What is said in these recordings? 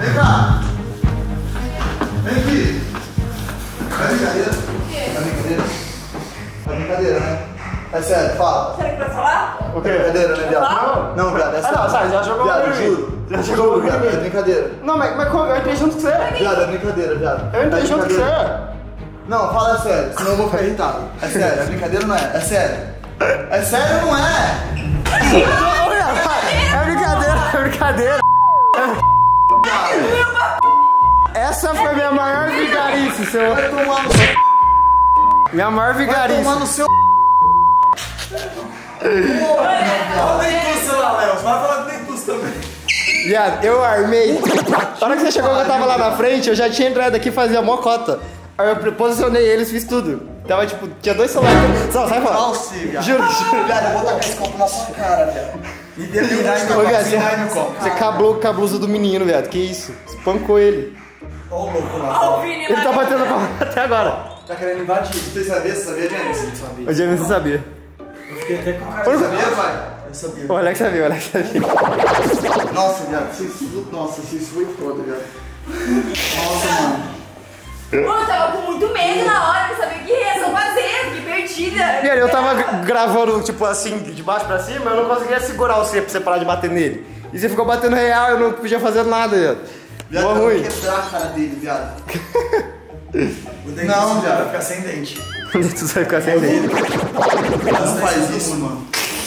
Vem cá. Vem aqui. É brincadeira? O quê? É brincadeira? É brincadeira, né? É sério, fala. Será que vai falar? O quê? É brincadeira, né, viado? Não, viado, é sério. Não, sai, já jogou viado, comigo. juro. Já jogou, viado, é brincadeira. Não, mas como? Eu entrei junto com você. Viado, é brincadeira, viado. Eu entrei É junto com brincadeira. você. Não, fala sério, senão eu vou ficar irritado. É sério, é brincadeira ou não é? É sério. É sério ou não é? É brincadeira, é brincadeira. Essa foi minha maior vigarice, seu. Vai tomar no seu... Minha maior Vai vigarice. tomar no seu... Olha nem tu, seu Léo. Vai falar que nem tu também. Viado, eu armei. Na hora que você chegou que eu tava lá na frente, eu já tinha entrado aqui e fazia mocota. Aí eu posicionei eles, fiz tudo. Tava tipo, tinha 2 celulares. Não, sai fora. Falso, viado. Juro. Viado, eu vou tacar esse copo na sua cara, viado. E terminar em Ô, viado, no copo. você cablou com a blusa do menino, viado. Que isso? Espancou ele. Ó o louco lá. Ó, o Vini Ele tá batendo palma até agora. Tá querendo invadir. Você sabia, James? Sabia. O James não sabia. Eu fiquei até com cara. Você sabia, pai? Eu sabia. O Alex sabia, o Alex sabia. Nossa, viado, isso foi foda, viado. Nossa, mano. Pô, eu tava com muito medo na hora, não sabia que reação fazer, fiquei perdida. Viado, eu tava gravando, tipo assim, de baixo pra cima, eu não conseguia segurar você pra você parar de bater nele. E você ficou batendo real, eu não podia fazer nada, viado. Viado, Mó eu vou ruim. quebrar a cara dele, viado. O dente Não, vai viado. ficar sem dente. Tu vai ficar sem dele. Não faz isso, mano.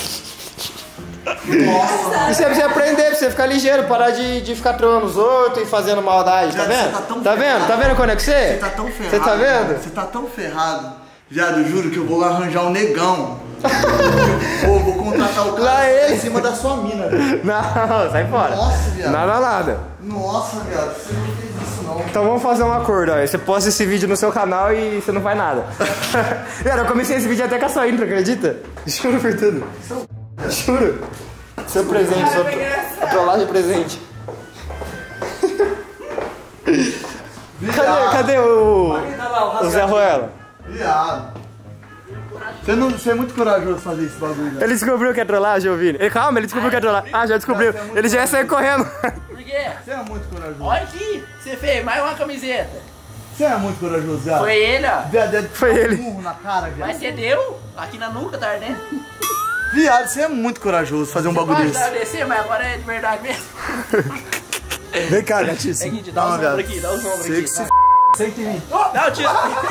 Nossa, Isso é pra você aprender, pra você ficar ligeiro, parar de ficar trolando os outros e fazendo maldade, tá Viado, vendo? você tá tão Tá vendo? ferrado. Tá vendo quando é que você? você tá tão ferrado. Você tá vendo? Você tá tão ferrado. Viado, eu juro que eu vou lá arranjar um negão. Vou contratar o cara Lá ele. em cima da sua mina, velho. Não, sai fora. Nossa, viado. Nada. Nossa, viado, você não fez isso não. Então vamos fazer um acordo, ó. Você posta esse vídeo no seu canal e você não faz nada. Cara, eu comecei esse vídeo até com a sua intro, acredita? Juro por tudo. Juro. Seu presente, sua trollagem presente. Cadê o Zé Ruela? Viado. Você é muito corajoso fazer esse bagulho, velho. Ele descobriu que é trollagem, ouvindo? Calma, ele descobriu que é trollagem. Ah, já descobriu. Ele já ia sair correndo. Por quê? Você é muito corajoso. Olha aqui, você fez mais uma camiseta. Você é muito corajoso, viado. Foi ele, ó. Viado, Foi dá um ele. murro na cara, viado. Mas você deu aqui na nuca, tá ardendo? Viado, você é muito corajoso fazer um bagulho Pode desse. dar descer, mas agora é de verdade mesmo. Vem cá, gatíssimo. Aqui, dá os ombros aqui, dá os ombros Sei aqui. que se Senta em mim. Não, tio.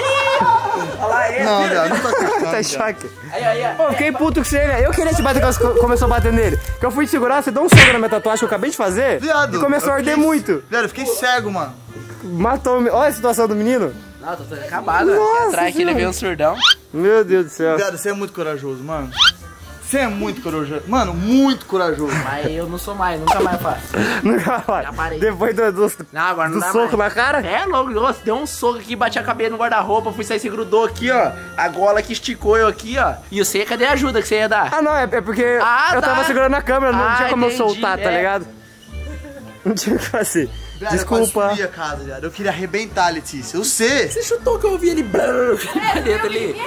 Olha lá, ele. Não, viado, não tô acreditando. Tá em viado. choque. Aí. Pô, fiquei puto com você, velho. Eu queria te bater quando você começou a bater nele. Que eu fui te segurar, você deu um soco na minha tatuagem que eu acabei de fazer. Viado. E começou a eu arder fiquei- muito. Viado, eu fiquei cego, mano. Matou. Olha a situação do menino. Não, tô acabado. Nossa Atrás aqui ele Senhora. veio um surdão. Meu Deus do céu. Viado, você é muito corajoso, mano. Você é muito corajoso. Mano, muito corajoso. Mas eu não sou mais, nunca mais faço. Nunca vai. Já parei. Depois Não, agora não do dá soco mais. na cara? É, louco, nossa, deu um soco aqui, bati a cabeça no guarda-roupa, fui sair, se grudou aqui, ó. A gola que esticou eu aqui, ó. E você, cadê a ajuda que você ia dar? Ah, não, é porque Ah, eu tava tá. segurando a câmera, não tinha como eu entendi, soltar, tá é. ligado? Não tinha o que fazer. Viado, eu Desculpa. quase subi a casa, viado. Eu queria arrebentar a Letícia. Eu sei. Você chutou que eu ouvi ele brrr, pra dentro ali.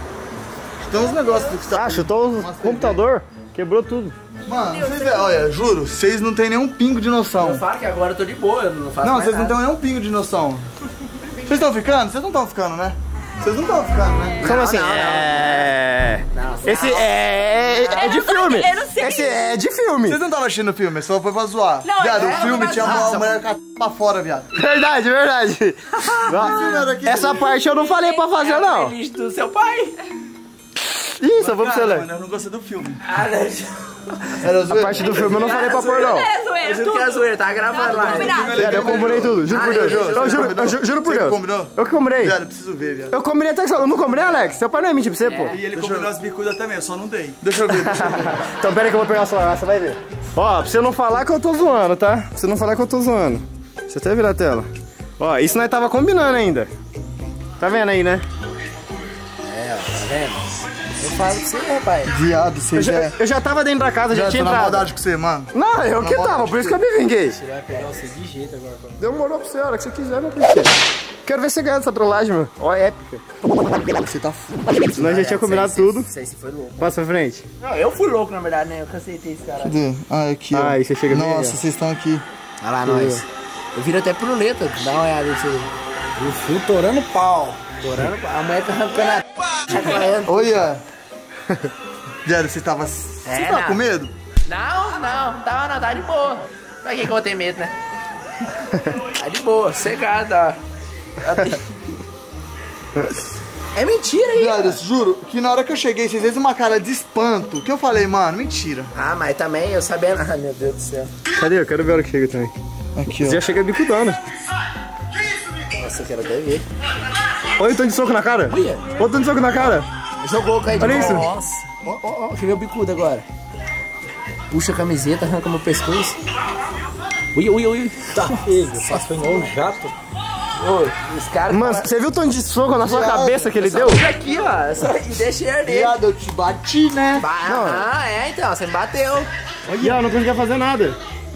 Tem uns negócios que você tá... Ah, chutou o computador, quebrou tudo. Mano, vocês, olha, juro, vocês não tem nenhum pingo de noção. Eu falo que agora eu tô de boa, eu não faço Não, mais vocês não nada. têm nenhum pingo de noção. Vocês estão ficando? Vocês não estão ficando, né? Vocês não estão ficando, né? Como assim? não. É. Não, Esse é de Eu não tô filme. querendo ser. Esse é de filme. Vocês não estavam assistindo o filme, só foi pra zoar. Não, Viado, eu o não filme tô tinha pra uma mulher com a pra fora, viado. Verdade, verdade. filme era aquele? Essa parte eu não falei pra fazer, É não. a playlist do seu pai. Ih, só vou pro Cara, celular. mano, eu não gostei do filme. Ah, não. Era A zoeira. parte do filme eu não falei pra pôr, não. É, zoeira, Eu juro que é zoeira, tá gravando lá. combinado. Viado, eu combinei tudo, juro por Deus. Eu juro por Você Deus. combinou? Eu que combinei. Viado, eu preciso ver, viado. Eu combinei até que eu não combinei, Alex. Seu pai não é mentir pra você, pô. E ele combinou as bicudas também, eu só não dei. Deixa eu ver, deixa eu ver. Então pera aí que eu vou pegar o celular, você vai ver. Ó, pra você não falar que eu tô zoando, tá? Pra você não falar que eu tô zoando. Deixa eu até virar a tela. Ó, isso nós tava combinando ainda. Tá vendo aí, né? É, ó, tá vendo? Eu falo pra você, rapaz. Viado, você já é... Eu já tava dentro da casa, já Já tinha tô na entrado. maldade com você, mano. Não, eu que tava, por isso que eu me vinguei. Você vai pegar você de jeito agora. Demorou pra você, a hora que você quiser, meu parceiro. Quero ver você ganhar essa trollagem, meu. Ó, é épica. Você tá f... Nós já tinha combinado tudo. Isso aí você foi louco. Passa pra frente. Não, eu fui louco, na verdade, né? Eu cansei esse cara. Cadê? Ah, aqui, ó. Ah, aí você chega bem Nossa, ali, ó. vocês estão aqui. Olha lá, nós. Eu viro até piruleta, dá uma olhada nisso aí. O fio torando pau. Torando, a mulher tá arrancando a chacoalhando. Olha. Viado, você tava com medo? Não, tá de boa. Pra que eu vou ter medo, né? Tá de boa, cegado, ó. É mentira aí. Viado, eu juro que na hora que eu cheguei, vocês fez uma cara de espanto. Que eu falei, mano, mentira. Ah, mas também eu sabendo. Ah, meu Deus do céu. Cadê? Eu quero ver a hora que chega também. Aqui, Você já chega bicudando. Nossa, eu quero até ver. Olha o tanto de soco na cara. Olha. Olha o tanto de soco na cara. Jogou, caiu de Olha isso. Nossa. Ó, deixa eu ver o bicudo agora. Puxa a camiseta, arranca meu pescoço. Ui. Tá feio, só foi igual um jato. Ô, os caras. Mano, você viu o tanto de soco na sua cabeça que ele deu? Olha aqui, ó. E deixa ele arder. Viado, eu te bati, né? Então, você me bateu. Olha, eu não conseguia fazer nada.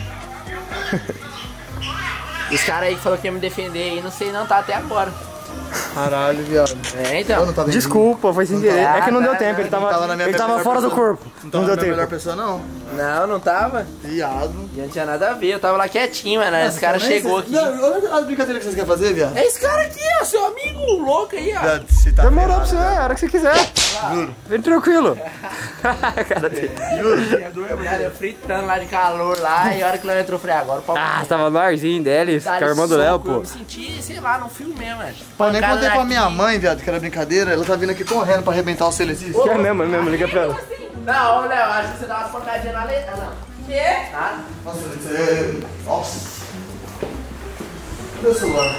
Os caras aí que falaram que ia me defender aí, não sei não, tá até agora. Caralho, viado. É, então. Eu não tava Desculpa, foi sem querer. É que não deu tempo, ele tava tava, na minha ele tava melhor fora do pessoa. corpo. Não Não tava deu na melhor tempo. pessoa, não. Não tava. Viado. E não tinha nada a ver, eu tava lá quietinho, mano. Esse cara chegou aqui. Não, olha as brincadeiras que vocês querem fazer, viado. É esse cara aqui, ó, seu amigo louco aí, ó. Viado, você tá Demorou pra ferrado, você, a hora que você quiser. Juro. Vem tranquilo. Cara dele. Eu fritando lá de calor lá, e a hora que ele entrou, eu falei, agora o pau. Ah, você tava no arzinho dele, com a irmã do Léo, pô. Eu me senti, sei lá, num filme mesmo, velho. Pô, nem Pancada contei pra daqui. minha mãe, viado, que era brincadeira. Ela tá vindo aqui correndo pra arrebentar o Celestis. É mesmo, liga pra ela. Não, ô Léo, acho que você dá umas pancadinhas na letra, não. Quê? Nada. Nossa, você... Nossa. Cadê o celular?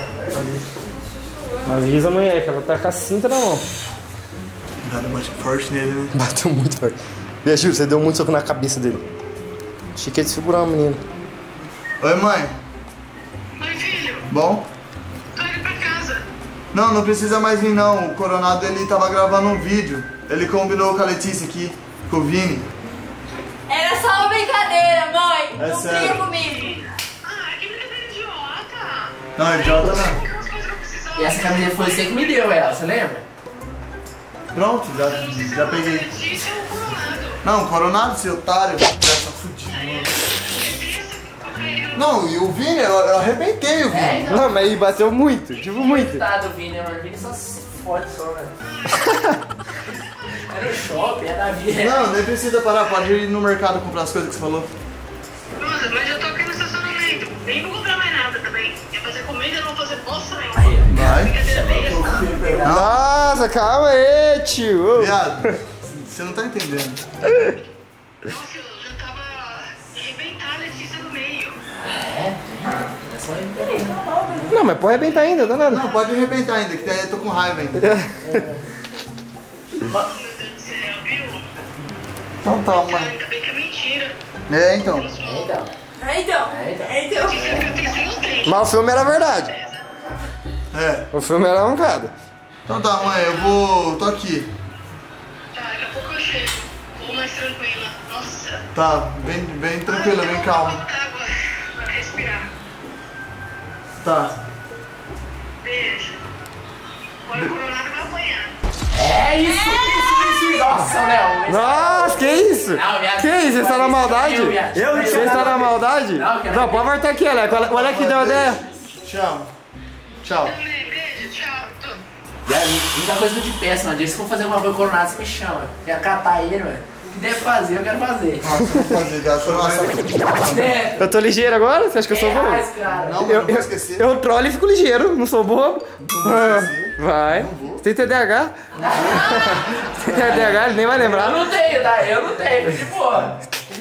Avisa a mulher que ela tá com a cinta na mão. Viado, bate forte nele, né? Bateu muito forte. E Gil, você deu muito soco na cabeça dele. Achei que ia desfigurar o menino. Oi, mãe. Oi, filho. Bom? Tô indo pra casa. Não, não precisa mais vir, não. O Coronado, ele tava gravando um vídeo. Ele combinou com a Letícia aqui, com o Vini. Era só uma brincadeira, mãe. É não sério. briga comigo. Ah, que brincadeira idiota. Não, idiota não. Aquelas coisas que eu precisava. E essa camiseta foi você que me deu ela, você lembra? Pronto, já peguei. Letícia é o Coronado. Não, Coronado, seu otário. Já tá fudido, mano. Letícia, ok. Não, e o Vini, eu arrebentei o Vini. É, então. Não, mas ele bateu muito, tipo muito. Tá do Vini, mano. O Vini só se fode só, velho. Era o shopping, era a vida. Não, nem precisa parar, pode ir no mercado comprar as coisas que você falou. Nossa, mas eu tô aqui no estacionamento. Nem vou comprar mais nada também. Ia fazer comida, não vou fazer bosta nenhuma. Vai. Brincadeira besta. Nossa, calma aí, tio. Ô. Viado, você não tá entendendo. Nossa, eu já tava arrebentar a Letícia no meio. Não, mas pode arrebentar ainda, dá nada. Não, pode arrebentar ainda, que daí eu tô com raiva ainda. Meu Deus do céu, viu? Então tá, mãe. Ainda bem que é mentira. É, então. Então. Então. Eu tenho seus dentes. Mas o filme era verdade. É. O filme era mancada. Então tá, mãe, eu vou... tô aqui. Tá, daqui a pouco eu chego. Vou mais tranquila. Nossa. Tá, bem tranquila, bem calma. Falta água pra respirar. Tá. Beijo. Agora o Coronado vai apanhar. É isso. Nossa, Léo. Nossa, que isso? Não, viado. Que isso? Você está na maldade? Você está na maldade? Não, pode voltar aqui, Aleco. Olha que deu a ideia. Tchau. Tchau. Também, beijo, tchau. Muita coisa de peça, mano. Se for fazer alguma coisa coronada, você me chama. Quer catar ele, mano. O que deve fazer, eu quero fazer. Nossa, vou fazer, gato. Nossa. É. Eu tô ligeiro agora? Você acha que eu sou bobo? Reais, cara. Não, mas não vou esquecer. Eu trollo e fico ligeiro, não sou bobo. esquecer. Vai. Você tem TDAH? Você tem TDAH, ele nem vai Eu lembrar. não tenho, tá? Eu não tenho, de boa.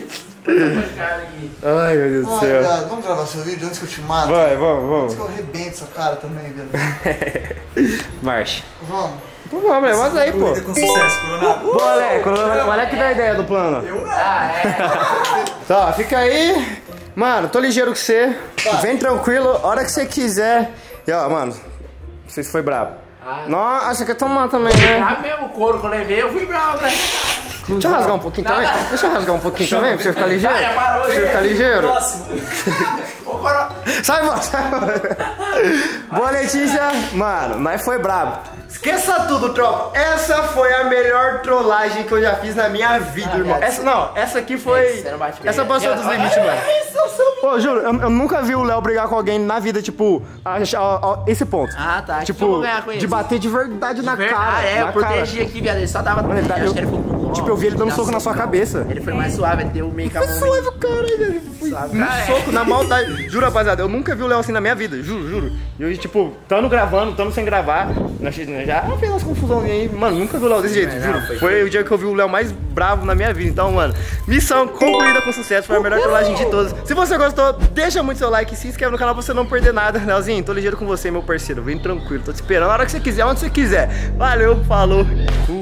Ai, meu Deus do Ai, céu. gato, vamos gravar seu vídeo antes que eu te mato? Vai, Antes vamos. que eu arrebento sua cara também, velho. Marcha. Vamos. Pô, vamos, mas aí, pô. Com sucesso, Coronado. Boa, Aleco. Olha que dá a ideia do plano. Ah, é. Tá, fica aí. Mano, tô ligeiro com você. Vem tranquilo, hora que você quiser. E ó, mano, não sei se foi brabo. Nossa, quer tomar também, né? Ah, mesmo o couro que eu levei, eu fui bravo, né? Deixa eu rasgar um pouquinho também. Deixa eu rasgar um pouquinho também, pra você ficar ligeiro. Já parou, Pra você já. ficar ligeiro. Ô, coro... Sai, mano. Boa, Letícia. Mano, mas foi brabo. Esqueça tudo, tropa. Essa foi a melhor trollagem que eu já fiz na minha vida, irmão. Essa aqui foi... Essa passou dos limites, mano. Pô, juro, eu nunca vi o Léo brigar com alguém na vida, tipo, esse ponto. Ah, tá. Tipo, que eu vou ganhar com de isso? bater de verdade na cara. Ah, é, na eu protegi cara. aqui, viado. Ele só dava... Mano, tipo, eu vi ele dando soco na sua cabeça. Ele foi mais suave, ele deu meio que a mão. Suave o cara, velho. Soco, na maldade. Juro, rapaziada, eu nunca vi o Léo assim na minha vida. Juro. E eu, tipo, tamo gravando, tamo sem gravar. Já fez umas confusãozinhas aí. Mano, nunca vi o Léo desse jeito, juro. Foi o dia que eu vi o Léo mais bravo na minha vida. Então, mano, missão concluída com sucesso. Foi a melhor trollagem de todas. Se você gostou, deixa muito seu like, se inscreve no canal pra você não perder nada. Léozinho, tô ligeiro com você, meu parceiro. Vem tranquilo, tô te esperando a hora que você quiser, onde você quiser. Valeu, falou.